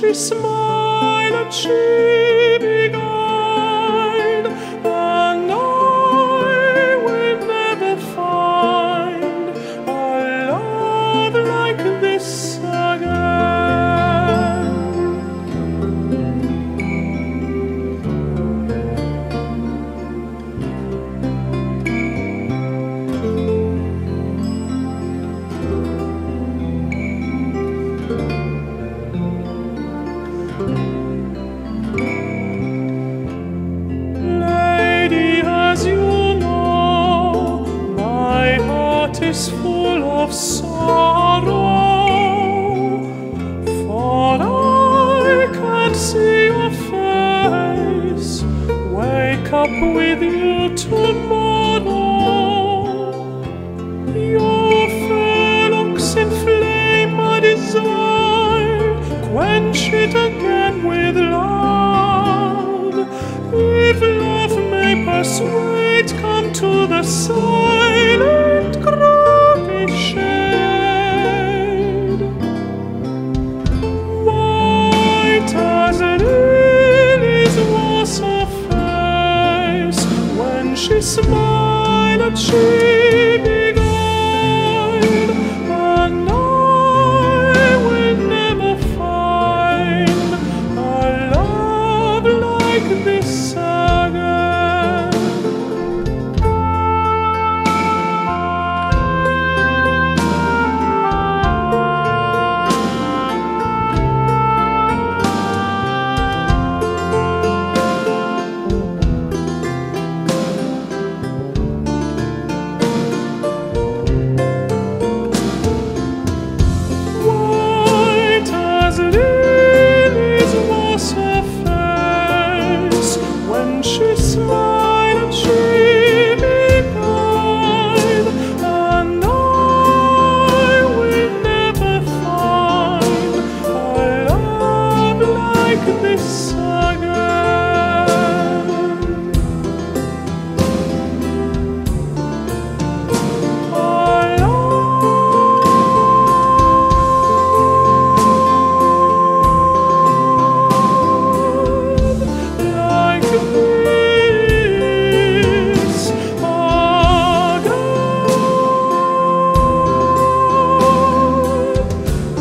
she smiled and she beguiled, and I will never find a love like this again. Lady, as you know, my heart is full of sorrow, for I can't see your face wake up with you tomorrow. Your fair looks inflame my desire, quench it again with love. If love may persuade, come to the silent grassy shade. White as lilies was her face when she smiled and she beguiled, and I will never find a love like this again. White as lilies was her face when she smiled and she beguiled, and I will never find a love like this again. A love like this again. A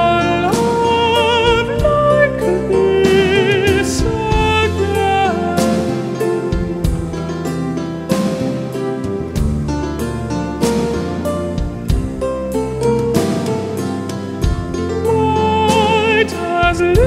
love like this again. White as